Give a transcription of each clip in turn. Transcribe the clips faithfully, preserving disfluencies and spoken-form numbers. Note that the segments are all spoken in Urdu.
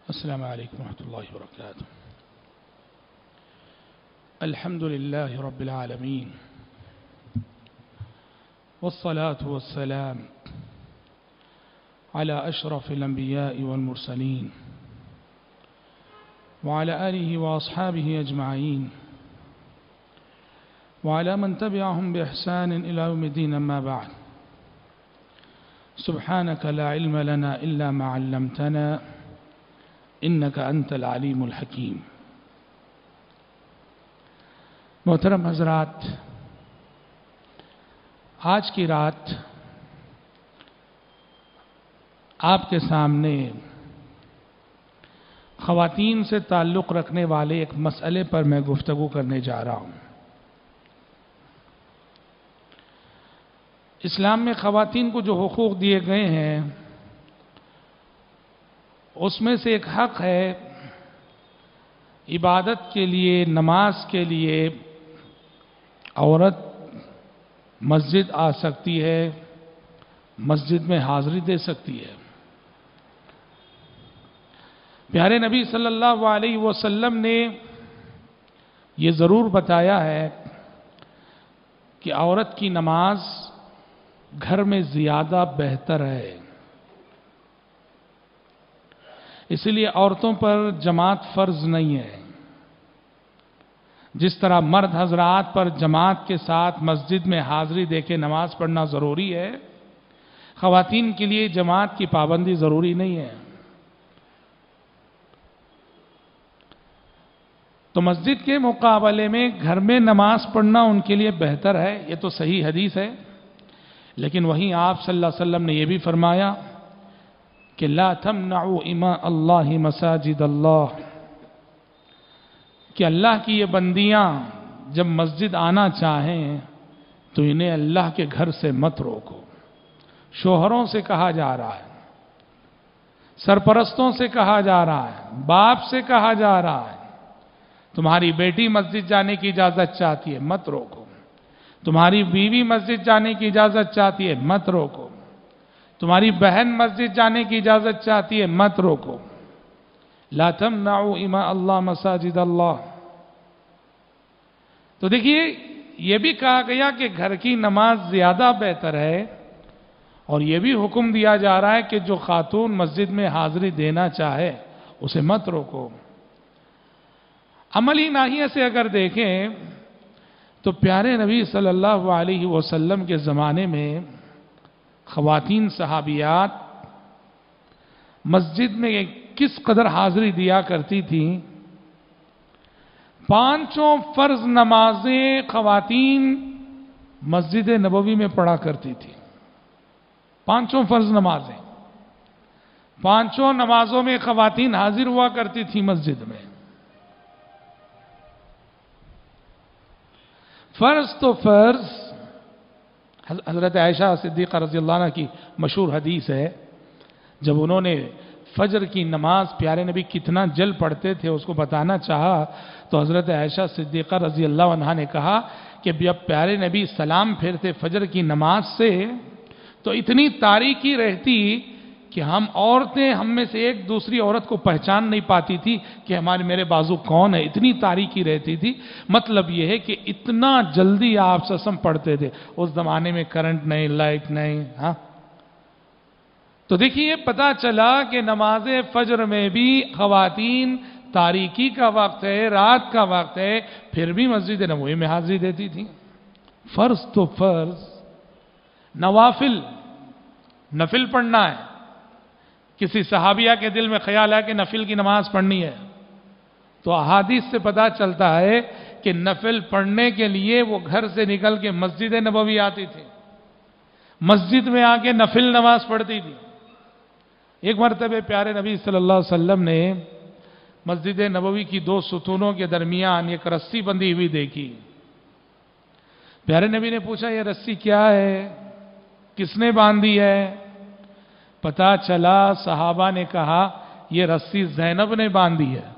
السلام علیکم ورحمۃ اللہ وبرکاتہ۔ الحمد للہ رب العالمین والصلاة والسلام على اشرف الانبیاء والمرسلین وعلى آلہ واصحابہ اجمعین وعلى من تبعهم بإحسان إلى يوم الدين، اما بعد، سبحانك لا علم لنا إلا ما علمتنا انك انت العلیم الحکیم۔ محترم حضرات، آج کی رات آپ کے سامنے خواتین سے تعلق رکھنے والے ایک مسئلے پر میں گفتگو کرنے جا رہا ہوں۔ اسلام میں خواتین کو جو حقوق دیے گئے ہیں اس میں سے ایک حق ہے عبادت کے لیے، نماز کے لیے عورت مسجد آ سکتی ہے، مسجد میں حاضری دے سکتی ہے۔ پیارے نبی صلی اللہ علیہ وسلم نے یہ ضرور بتایا ہے کہ عورت کی نماز گھر میں زیادہ بہتر ہے، اس لیے عورتوں پر جماعت فرض نہیں ہے۔ جس طرح مرد حضرات پر جماعت کے ساتھ مسجد میں حاضری دے کے نماز پڑھنا ضروری ہے، خواتین کے لیے جماعت کی پابندی ضروری نہیں ہے۔ تو مسجد کے مقابلے میں گھر میں نماز پڑھنا ان کے لیے بہتر ہے، یہ تو صحیح حدیث ہے۔ لیکن وہیں آپ صلی اللہ علیہ وسلم نے یہ بھی فرمایا کہ لا تمنعوا اماء اللہ مساجد اللہ، کہ اللہ کی یہ بندیاں جب مسجد آنا چاہیں تو انہیں اللہ کے گھر سے مت روکو۔ شوہروں سے کہا جا رہا ہے، سرپرستوں سے کہا جا رہا ہے، باپ سے کہا جا رہا ہے، تمہاری بیٹی مسجد جانے کی اجازت چاہتی ہے، مت روکو۔ تمہاری بیوی مسجد جانے کی اجازت چاہتی ہے، مت روکو۔ تمہاری بہن مسجد جانے کی اجازت چاہتی ہے، مت روکو۔ لا تمنعوا اماء اللہ مساجد اللہ۔ تو دیکھیے، یہ بھی کہا گیا کہ گھر کی نماز زیادہ بہتر ہے، اور یہ بھی حکم دیا جا رہا ہے کہ جو خاتون مسجد میں حاضری دینا چاہے اسے مت روکو۔ عملی ناحیے سے اگر دیکھیں تو پیارے نبی صلی اللہ علیہ وسلم کے زمانے میں خواتین صحابیات مسجد میں کس قدر حاضری دیا کرتی تھیں۔ پانچوں فرض نمازیں خواتین مسجد نبوی میں پڑھا کرتی تھی۔ پانچوں فرض نمازیں، پانچوں نمازوں میں خواتین حاضر ہوا کرتی تھی مسجد میں۔ فرض تو فرض، حضرت عائشہ صدیقہ رضی اللہ عنہ کی مشہور حدیث ہے، جب انہوں نے فجر کی نماز پیارے نبی کتنا جل پڑھتے تھے اس کو بتانا چاہا تو حضرت عائشہ صدیقہ رضی اللہ عنہ نے کہا کہ جب پیارے نبی سلام پھیرتے فجر کی نماز سے تو اتنی تاریکی رہتی کہ ہم عورتیں ہم میں سے ایک دوسری عورت کو پہچان نہیں پاتی تھی کہ ہمارے میرے بازو کون ہے، اتنی تاریکی رہتی تھی۔ مطلب یہ ہے کہ اتنا جلدی آپ سسم پڑھتے تھے، اس زمانے میں کرنٹ نہیں، لائٹ نہیں۔ ہاں، تو دیکھیے پتہ چلا کہ نماز فجر میں بھی خواتین تاریکی کا وقت ہے، رات کا وقت ہے، پھر بھی مسجد نبوی میں حاضری دیتی تھی۔ فرض تو فرض، نوافل، نفل پڑھنا ہے۔ کسی صحابیہ کے دل میں خیال ہے کہ نفل کی نماز پڑھنی ہے تو احادیث سے پتہ چلتا ہے کہ نفل پڑھنے کے لیے وہ گھر سے نکل کے مسجد نبوی آتی تھی، مسجد میں آ کے نفل نماز پڑھتی تھی۔ ایک مرتبہ پیارے نبی صلی اللہ علیہ وسلم نے مسجد نبوی کی دو ستونوں کے درمیان ایک رسی بندھی ہوئی دیکھی۔ پیارے نبی نے پوچھا یہ رسی کیا ہے، کس نے باندھی ہے؟ پتا چلا صحابہ نے کہا یہ رسی زینب نے باندھی ہے۔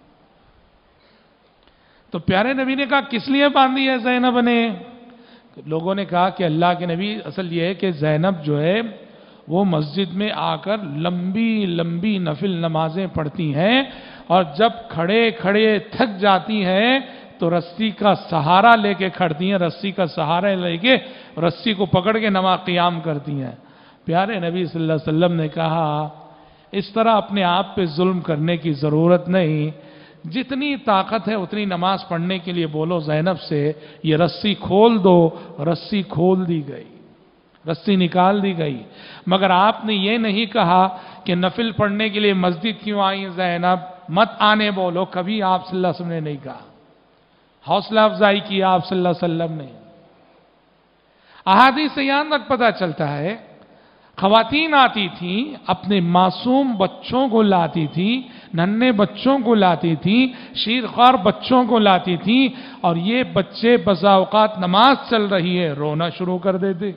تو پیارے نبی نے کہا کس لیے باندھی ہے زینب نے؟ لوگوں نے کہا کہ اللہ کے نبی، اصل یہ ہے کہ زینب جو ہے وہ مسجد میں آ کر لمبی لمبی نفل نمازیں پڑھتی ہیں، اور جب کھڑے کھڑے تھک جاتی ہیں تو رسی کا سہارا لے کے کھڑتی ہیں، رسی کا سہارا لے کے رسی کو پکڑ کے نماز قیام کرتی ہیں۔ پیارے نبی صلی اللہ علیہ وسلم نے کہا اس طرح اپنے آپ پہ ظلم کرنے کی ضرورت نہیں، جتنی طاقت ہے اتنی نماز پڑھنے کے لیے بولو زینب سے یہ رسی کھول دو، رسی کھول دی گئی، رسی نکال دی گئی۔ مگر آپ نے یہ نہیں کہا کہ نفل پڑھنے کے لیے مسجد کیوں آئی زینب، مت آنے بولو، کبھی آپ صلی اللہ علیہ وسلم نے نہیں کہا، حوصلہ افزائی کی آپ صلی اللہ علیہ وسلم نے۔ احادیث سے یہاں تک پتہ چلتا ہے خواتین آتی تھیں اپنے معصوم بچوں کو لاتی تھیں، ننھے بچوں کو لاتی تھیں، شیرخوار بچوں کو لاتی تھیں، اور یہ بچے بسا اوقات نماز چل رہی ہے رونا شروع کر دیتے۔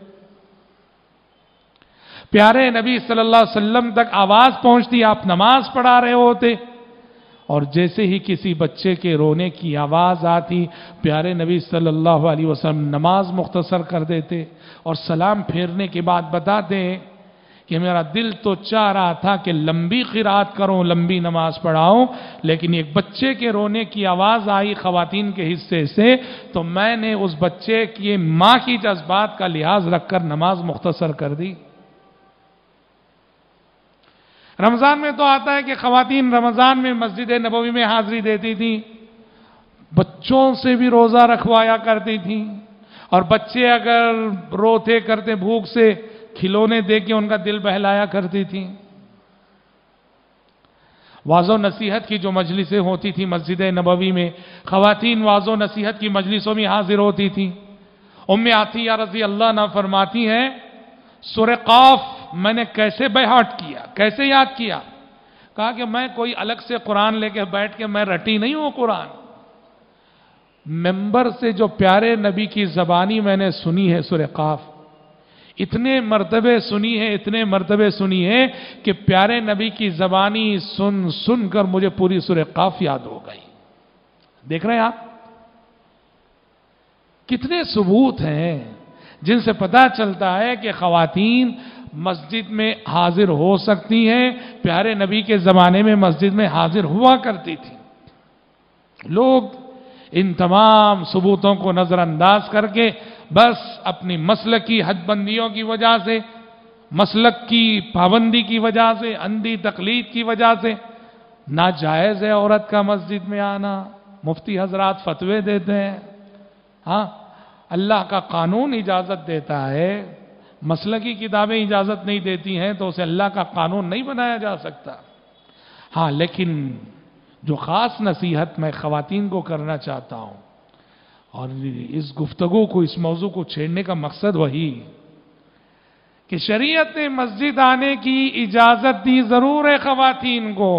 پیارے نبی صلی اللہ علیہ وسلم تک آواز پہنچتی، آپ نماز پڑھا رہے ہوتے، اور جیسے ہی کسی بچے کے رونے کی آواز آتی پیارے نبی صلی اللہ علیہ وسلم نماز مختصر کر دیتے، اور سلام پھیرنے کے بعد بتاتے کہ میرا دل تو چاہ رہا تھا کہ لمبی قرات کروں، لمبی نماز پڑھاؤں، لیکن ایک بچے کے رونے کی آواز آئی خواتین کے حصے سے تو میں نے اس بچے کی ماں کی جذبات کا لحاظ رکھ کر نماز مختصر کر دی۔ رمضان میں تو آتا ہے کہ خواتین رمضان میں مسجد نبوی میں حاضری دیتی تھیں، بچوں سے بھی روزہ رکھوایا کرتی تھیں، اور بچے اگر روتے کرتے بھوک سے کھلونے دے کے ان کا دل بہلایا کرتی تھیں۔ واعظ و نصیحت کی جو مجلسیں ہوتی تھی مسجد نبوی میں، خواتین واعظ و نصیحت کی مجلسوں میں حاضر ہوتی تھیں۔ ام عطیہ رضی اللہ عنہا فرماتی ہیں سورہ قاف میں نے کیسے بہاٹ کیا، کیسے یاد کیا؟ کہا کہ میں کوئی الگ سے قرآن لے کے بیٹھ کے میں رٹی نہیں ہوں قرآن، ممبر سے جو پیارے نبی کی زبانی میں نے سنی ہے سورہ قاف، اتنے مرتبے سنی ہے، اتنے مرتبے سنی ہے کہ پیارے نبی کی زبانی سن سن کر مجھے پوری سورہ قاف یاد ہو گئی۔ دیکھ رہے ہیں آپ کتنے ثبوت ہیں جن سے پتہ چلتا ہے کہ خواتین مسجد میں حاضر ہو سکتی ہیں، پیارے نبی کے زمانے میں مسجد میں حاضر ہوا کرتی تھی۔ لوگ ان تمام ثبوتوں کو نظر انداز کر کے بس اپنی مسلک کی حد بندیوں کی وجہ سے، مسلک کی پابندی کی وجہ سے، اندھی تقلید کی وجہ سے ناجائز ہے عورت کا مسجد میں آنا، مفتی حضرات فتوے دیتے ہیں۔ ہاں اللہ کا قانون اجازت دیتا ہے، مسلکی کتابیں اجازت نہیں دیتی ہیں تو اسے اللہ کا قانون نہیں بنایا جا سکتا۔ ہاں لیکن جو خاص نصیحت میں خواتین کو کرنا چاہتا ہوں، اور اس گفتگو کو، اس موضوع کو چھیڑنے کا مقصد وہی کہ شریعت نے مسجد آنے کی اجازت دی ضرور ہے خواتین کو،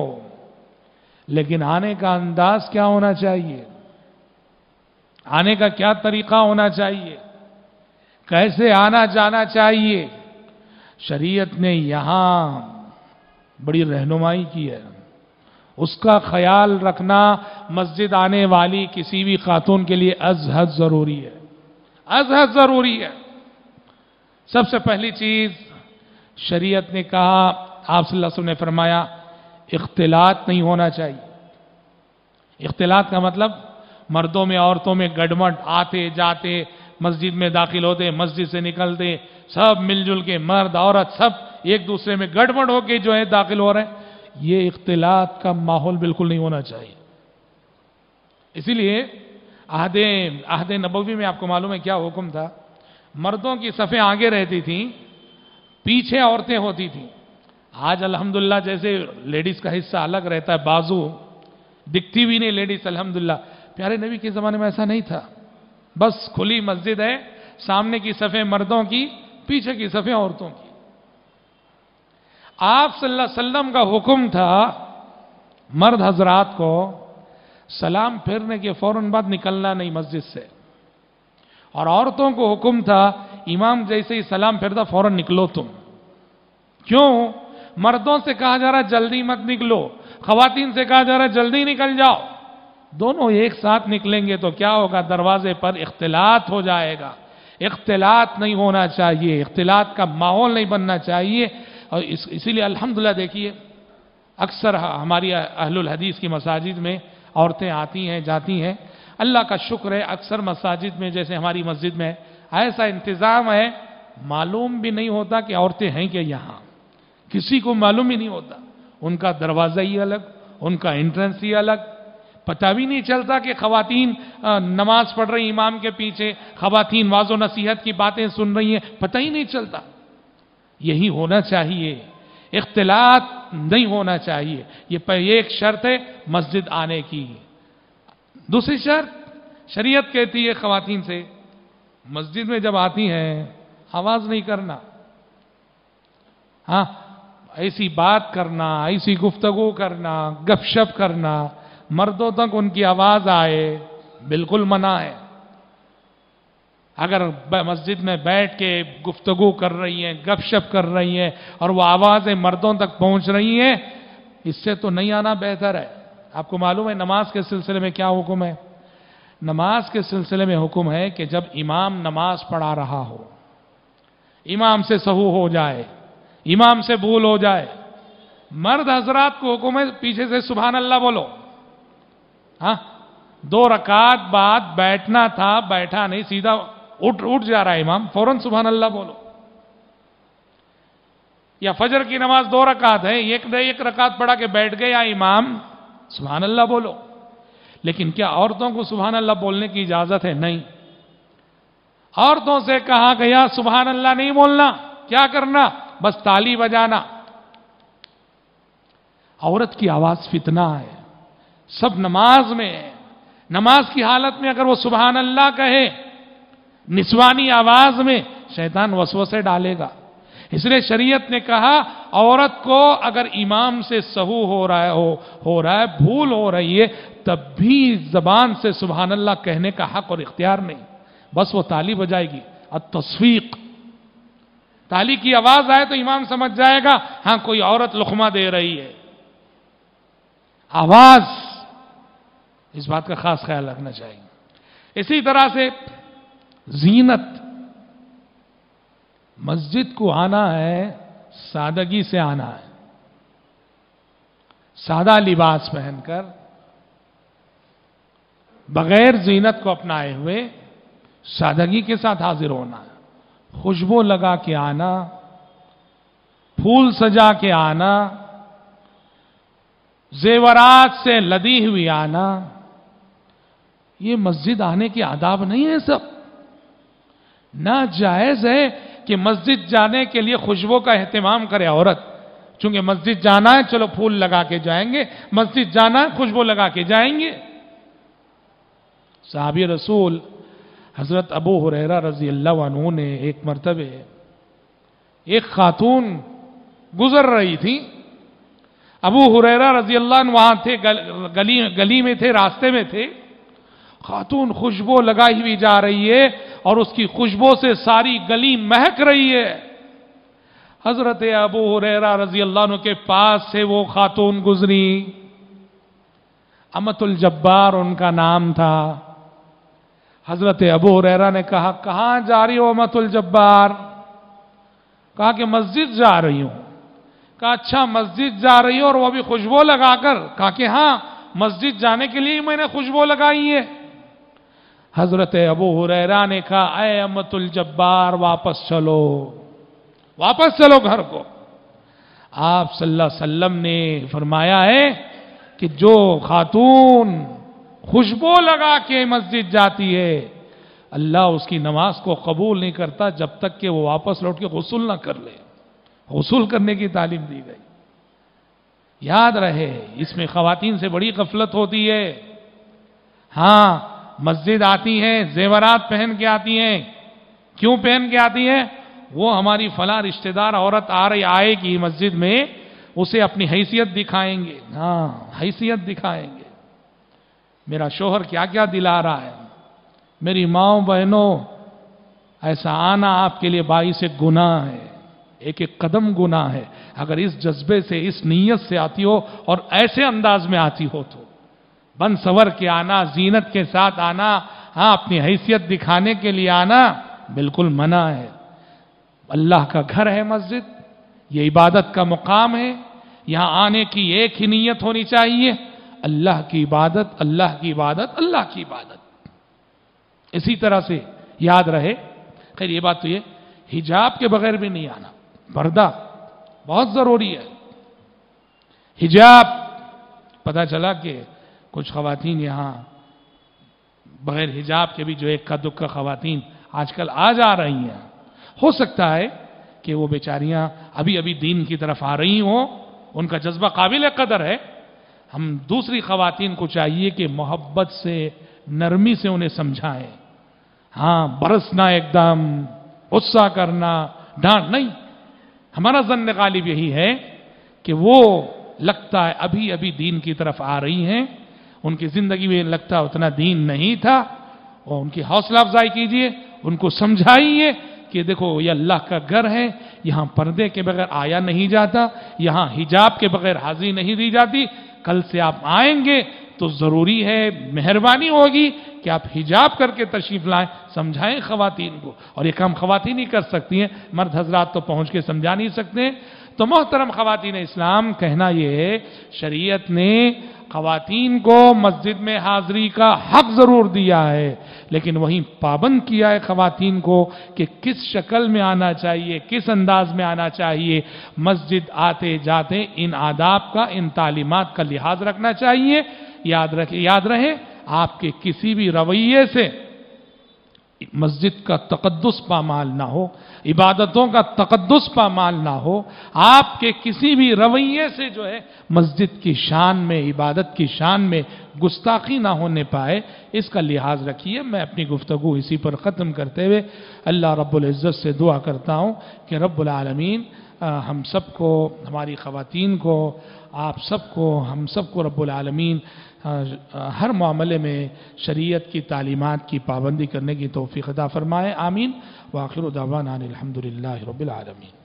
لیکن آنے کا انداز کیا ہونا چاہیے، آنے کا کیا طریقہ ہونا چاہیے، کیسے آنا جانا چاہیے، شریعت نے یہاں بڑی رہنمائی کی ہے۔ اس کا خیال رکھنا مسجد آنے والی کسی بھی خاتون کے لیے از حد ضروری ہے، از حد ضروری ہے۔ سب سے پہلی چیز شریعت نے کہا، آپ صلی اللہ علیہ وسلم نے فرمایا اختلاط نہیں ہونا چاہیے۔ اختلاط کا مطلب مردوں میں عورتوں میں گڈمٹ، آتے جاتے، مسجد میں داخل ہوتے، مسجد سے نکلتے، سب مل جل کے مرد عورت سب ایک دوسرے میں گڑبڑ ہو کے جو ہے داخل ہو رہے ہیں، یہ اختلاط کا ماحول بالکل نہیں ہونا چاہیے۔ اسی لیے عہد عہد نبوی میں آپ کو معلوم ہے کیا حکم تھا، مردوں کی صفیں آگے رہتی تھیں، پیچھے عورتیں ہوتی تھیں۔ آج الحمدللہ جیسے لیڈیز کا حصہ الگ رہتا ہے، بازو دکھتی بھی نہیں لیڈیز الحمدللہ، پیارے نبی کے زمانے میں ایسا نہیں تھا، بس کھلی مسجد ہے، سامنے کی صفیں مردوں کی، پیچھے کی صفیں عورتوں کی۔ آپ صلی اللہ علیہ وسلم کا حکم تھا مرد حضرات کو سلام پھیرنے کے فوراً بعد نکلنا نہیں مسجد سے، اور عورتوں کو حکم تھا امام جیسے ہی سلام پھیرتا فوراً نکلو تم۔ کیوں؟ مردوں سے کہا جا رہا جلدی مت نکلو، خواتین سے کہا جا رہا جلدی نکل جاؤ۔ دونوں ایک ساتھ نکلیں گے تو کیا ہوگا، دروازے پر اختلاط ہو جائے گا، اختلاط نہیں ہونا چاہیے، اختلاط کا ماحول نہیں بننا چاہیے. اور اس اسی لیے الحمدللہ دیکھیے اکثر ہماری اہل الحدیث کی مساجد میں عورتیں آتی ہیں جاتی ہیں. اللہ کا شکر ہے اکثر مساجد میں جیسے ہماری مسجد میں ایسا انتظام ہے، معلوم بھی نہیں ہوتا کہ عورتیں ہیں کہ یہاں، کسی کو معلوم ہی نہیں ہوتا. ان کا دروازہ ہی الگ، ان کا انٹرنس ہی الگ، پتہ بھی نہیں چلتا کہ خواتین نماز پڑھ رہی امام کے پیچھے، خواتین واعظ و نصیحت کی باتیں سن رہی ہیں، پتہ ہی نہیں چلتا. یہی ہونا چاہیے، اختلاط نہیں ہونا چاہیے. یہ ایک شرط ہے مسجد آنے کی. دوسری شرط شریعت کہتی ہے خواتین سے مسجد میں جب آتی ہیں آواز نہیں کرنا. ہاں ایسی بات کرنا، ایسی گفتگو کرنا، گپ شپ کرنا، مردوں تک ان کی آواز آئے بالکل منع ہے. اگر مسجد میں بیٹھ کے گفتگو کر رہی ہیں، گپ شپ کر رہی ہیں اور وہ آوازیں مردوں تک پہنچ رہی ہیں، اس سے تو نہیں آنا بہتر ہے. آپ کو معلوم ہے نماز کے سلسلے میں کیا حکم ہے؟ نماز کے سلسلے میں حکم ہے کہ جب امام نماز پڑھا رہا ہو، امام سے سہو ہو جائے، امام سے بھول ہو جائے، مرد حضرات کو حکم ہے پیچھے سے سبحان اللہ بولو. ہاں دو رکعت بعد بیٹھنا تھا، بیٹھا نہیں، سیدھا اٹھ اٹھ جا رہا ہے امام، فوراً سبحان اللہ بولو. یا فجر کی نماز دو رکعت ہے، ایک ایک رکعت پڑھا کہ بیٹھ گیا امام، سبحان اللہ بولو. لیکن کیا عورتوں کو سبحان اللہ بولنے کی اجازت ہے؟ نہیں. عورتوں سے کہا گیا سبحان اللہ نہیں بولنا. کیا کرنا؟ بس تالی بجانا. عورت کی آواز فتنہ ہے، سب نماز میں ہے. نماز کی حالت میں اگر وہ سبحان اللہ کہے نسوانی آواز میں، شیطان وسوسے ڈالے گا. اس لیے شریعت نے کہا عورت کو اگر امام سے سہو ہو رہا ہے ہو, ہو رہا ہے بھول ہو رہی ہے تب بھی زبان سے سبحان اللہ کہنے کا حق اور اختیار نہیں، بس وہ تالی بجائے گی. التصفیق، تالی کی آواز آئے تو امام سمجھ جائے گا ہاں کوئی عورت لقمہ دے رہی ہے. آواز، اس بات کا خاص خیال رکھنا چاہیے. اسی طرح سے زینت، مسجد کو آنا ہے سادگی سے آنا ہے، سادہ لباس پہن کر، بغیر زینت کو اپنائے ہوئے سادگی کے ساتھ حاضر ہونا ہے. خوشبو لگا کے آنا، پھول سجا کے آنا، زیورات سے لدی ہوئی آنا، یہ مسجد آنے کے آداب نہیں ہے. سب ناجائز ہے کہ مسجد جانے کے لیے خوشبو کا اہتمام کرے عورت. چونکہ مسجد جانا ہے چلو پھول لگا کے جائیں گے، مسجد جانا ہے خوشبو لگا کے جائیں گے. صحابی رسول حضرت ابو ہریرہ رضی اللہ عنہ نے ایک مرتبہ ایک خاتون گزر رہی تھی. ابو ہریرہ رضی اللہ عنہ وہاں تھے، گلی گلی میں تھے، راستے میں تھے. خاتون خوشبو لگائی ہوئی جا رہی ہے اور اس کی خوشبو سے ساری گلی مہک رہی ہے. حضرت ابو ہریرہ رضی اللہ عنہ کے پاس سے وہ خاتون گزری. امۃ الجبار ان کا نام تھا. حضرت ابو ہریرہ نے کہا کہاں جا رہی ہو امۃ الجبار؟ کہا کہ مسجد جا رہی ہوں. کہا اچھا مسجد جا رہی ہو اور وہ بھی خوشبو لگا کر؟ کہا کہ ہاں مسجد جانے کے لیے میں نے خوشبو لگائی ہے. حضرت ابو ہریرہ نے کہا اے امۃ الجبار واپس چلو، واپس چلو گھر کو. آپ صلی اللہ علیہ وسلم نے فرمایا ہے کہ جو خاتون خوشبو لگا کے مسجد جاتی ہے اللہ اس کی نماز کو قبول نہیں کرتا جب تک کہ وہ واپس لوٹ کے غسل نہ کر لے. غسل کرنے کی تعلیم دی گئی. یاد رہے اس میں خواتین سے بڑی غفلت ہوتی ہے. ہاں مسجد آتی ہیں زیورات پہن کے آتی ہیں. کیوں پہن کے آتی ہیں؟ وہ ہماری فلاں رشتہ دار عورت آ رہی آئے گی مسجد میں، اسے اپنی حیثیت دکھائیں گے. ہاں حیثیت دکھائیں گے. میرا شوہر کیا کیا دلا رہا ہے. میری ماؤں بہنوں ایسا آنا آپ کے لیے باعث گناہ ہے، ایک ایک قدم گناہ ہے. اگر اس جذبے سے اس نیت سے آتی ہو اور ایسے انداز میں آتی ہو تو بن سور کے آنا، زینت کے ساتھ آنا، ہاں اپنی حیثیت دکھانے کے لیے آنا بالکل منع ہے. اللہ کا گھر ہے مسجد، یہ عبادت کا مقام ہے. یہاں آنے کی ایک ہی نیت ہونی چاہیے، اللہ کی عبادت، اللہ کی عبادت، اللہ کی عبادت. اسی طرح سے یاد رہے، خیر یہ بات تو یہ حجاب کے بغیر بھی نہیں آنا، پردہ بہت ضروری ہے. حجاب، پتہ چلا کہ کچھ خواتین یہاں بغیر حجاب کے بھی جو ایک کا دکھ کا خواتین آج کل آ جا رہی ہیں. ہو سکتا ہے کہ وہ بیچاریاں ابھی ابھی دین کی طرف آ رہی ہوں، ان کا جذبہ قابل قدر ہے. ہم دوسری خواتین کو چاہیے کہ محبت سے، نرمی سے انہیں سمجھائیں. ہاں برسنا، ایک دم غصہ کرنا، ڈانٹ نہیں. ہمارا ظن غالب یہی ہے کہ وہ لگتا ہے ابھی ابھی دین کی طرف آ رہی ہیں، ان کی زندگی میں لگتا ہے اتنا دین نہیں تھا، اور ان کی حوصلہ افزائی کیجئے، ان کو سمجھائیے کہ دیکھو یہ اللہ کا گھر ہے، یہاں پردے کے بغیر آیا نہیں جاتا، یہاں حجاب کے بغیر حاضری نہیں دی جاتی. کل سے آپ آئیں گے تو ضروری ہے، مہربانی ہوگی کہ آپ حجاب کر کے تشریف لائیں. سمجھائیں خواتین کو، اور یہ کام خواتین ہی کر سکتی ہیں، مرد حضرات تو پہنچ کے سمجھا نہیں سکتے. تو محترم خواتین اسلام، کہنا یہ ہے شریعت نے خواتین کو مسجد میں حاضری کا حق ضرور دیا ہے، لیکن وہیں پابند کیا ہے خواتین کو کہ کس شکل میں آنا چاہیے، کس انداز میں آنا چاہیے. مسجد آتے جاتے ان آداب کا، ان تعلیمات کا لحاظ رکھنا چاہیے. یاد رکھے یاد رہے آپ کے کسی بھی رویے سے مسجد کا تقدس پامال نہ ہو، عبادتوں کا تقدس پامال نہ ہو. آپ کے کسی بھی رویے سے جو ہے مسجد کی شان میں، عبادت کی شان میں گستاخی نہ ہونے پائے، اس کا لحاظ رکھیے. میں اپنی گفتگو اسی پر ختم کرتے ہوئے اللہ رب العزت سے دعا کرتا ہوں کہ رب العالمین ہم سب کو، ہماری خواتین کو، آپ سب کو، ہم سب کو رب العالمین ہر معاملے میں شریعت کی تعلیمات کی پابندی کرنے کی توفیق عطا فرمائے. آمین. وآخر دعوانا الحمدللہ رب العالمین.